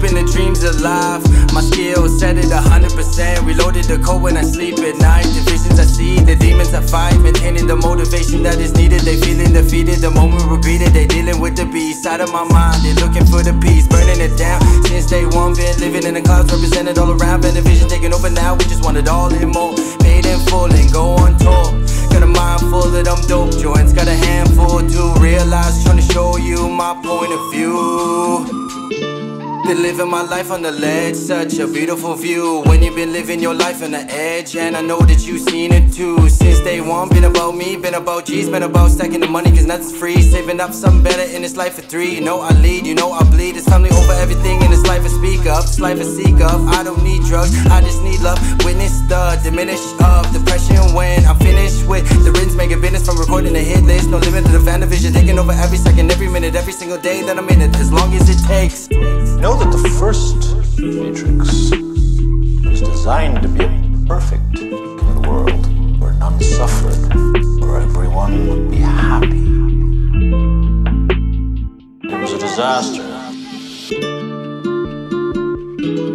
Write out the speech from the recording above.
keeping the dreams alive. My skills set it 100%. Reloaded the code when I sleep at night. The visions I see, the demons I fight. Maintaining the motivation that is needed. They feeling defeated the moment we're greeted. They dealing with the beast out of my mind. They looking for the peace, burning it down. Since day one, been living in the clouds, represented all around. Been the vision taking over now. We just want it all and more. Paid in full and go on tour. Got a mind full of them dope joints. Got a handful to realize. Trying to show you my point of view. Been living my life on the ledge, such a beautiful view. When you've been living your life on the edge, and I know that you've seen it too. Since day one, been about me, been about G's, been about stacking the money cause nothing's free. Saving up something better in this life for three. You know I lead, you know I bleed. It's family over everything in this life I speak of. This life I seek of, I don't need drugs, I just need love. Witness the diminish of depression when I'm finished with the riddance. Make a business from recording a hit list. No limit to the fan division, taking over every second, every minute, every single day that I'm in it, as long as it takes. Know that the first Matrix was designed to be a perfect world where none suffered, where everyone would be happy. It was a disaster.